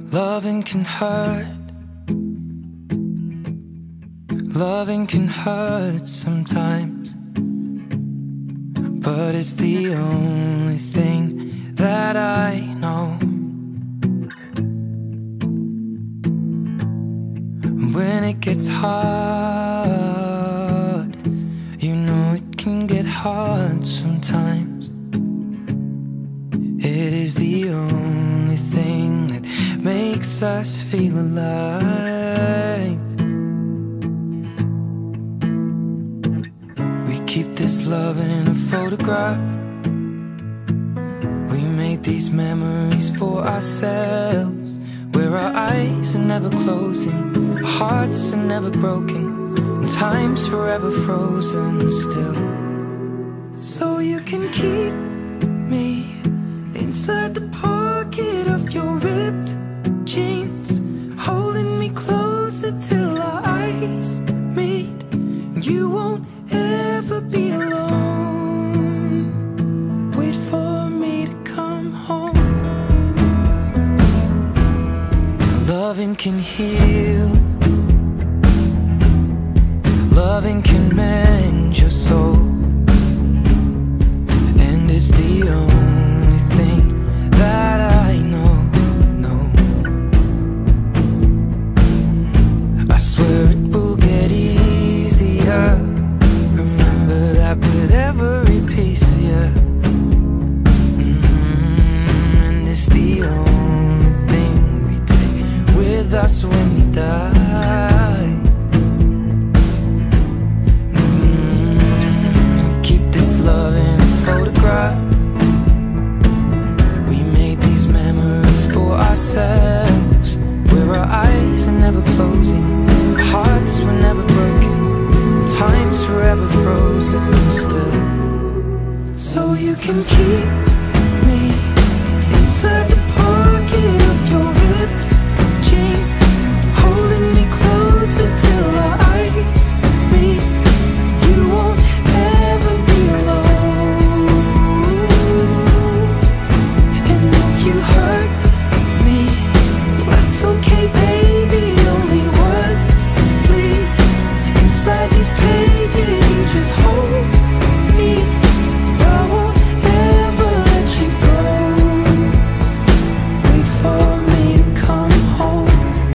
Loving can hurt. Loving can hurt sometimes, but it's the only thing that I know. When it gets hard, you know it can get hard sometimes. It is the only thing that makes us feel alive. We keep this love in a photograph. We made these memories for ourselves, where our eyes are never closing, our hearts are never broken, and time's forever frozen still. So you can keep me inside the pocket of your ripped jeans, holding me closer till our eyes meet. You won't ever be alone. Wait for me to come home. Loving can heal. Loving can mend your soul, and it's the only thing that I know. I swear it will get easier. Remember that with every piece of you. And it's the only thing we take with us when we die. We keep this love in a photograph. We made these memories for ourselves, where our eyes are never closing, our hearts were never broken, time's forever frozen still. So you can keep